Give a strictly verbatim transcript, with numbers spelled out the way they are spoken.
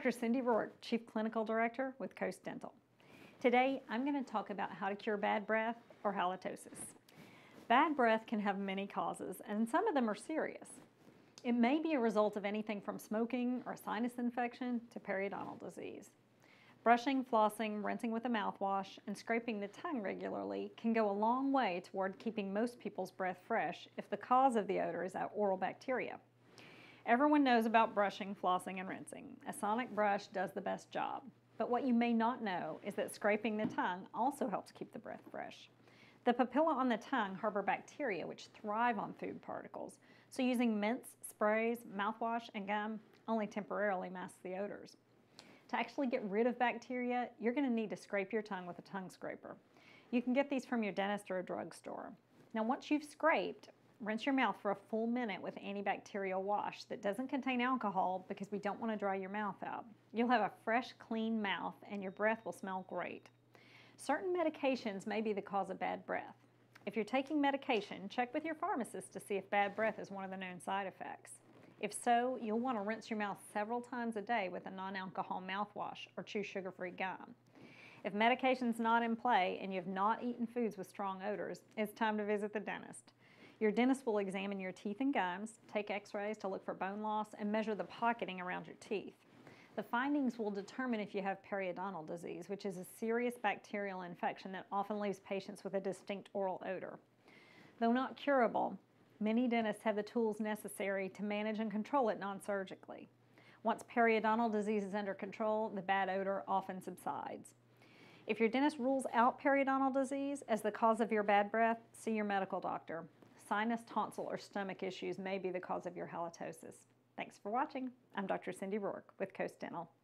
Doctor Cindy Roark, Chief Clinical Director with Coast Dental. Today, I'm going to talk about how to cure bad breath or halitosis. Bad breath can have many causes, and some of them are serious. It may be a result of anything from smoking or sinus infection to periodontal disease. Brushing, flossing, rinsing with a mouthwash, and scraping the tongue regularly can go a long way toward keeping most people's breath fresh if the cause of the odor is that oral bacteria. Everyone knows about brushing, flossing, and rinsing. A sonic brush does the best job. But what you may not know is that scraping the tongue also helps keep the breath fresh. The papilla on the tongue harbor bacteria which thrive on food particles, so using mints, sprays, mouthwash, and gum only temporarily masks the odors. To actually get rid of bacteria, you're going to need to scrape your tongue with a tongue scraper. You can get these from your dentist or a drugstore. Now, once you've scraped, rinse your mouth for a full minute with antibacterial wash that doesn't contain alcohol because we don't want to dry your mouth out. You'll have a fresh, clean mouth and your breath will smell great. Certain medications may be the cause of bad breath. If you're taking medication, check with your pharmacist to see if bad breath is one of the known side effects. If so, you'll want to rinse your mouth several times a day with a non-alcohol mouthwash or chew sugar-free gum. If medication's not in play and you have not eaten foods with strong odors, it's time to visit the dentist. Your dentist will examine your teeth and gums, take x-rays to look for bone loss, and measure the pocketing around your teeth. The findings will determine if you have periodontal disease, which is a serious bacterial infection that often leaves patients with a distinct oral odor. Though not curable, many dentists have the tools necessary to manage and control it non-surgically. Once periodontal disease is under control, the bad odor often subsides. If your dentist rules out periodontal disease as the cause of your bad breath, see your medical doctor. Sinus, tonsil, or stomach issues may be the cause of your halitosis. Thanks for watching. I'm Doctor Cindy Roark with Coast Dental.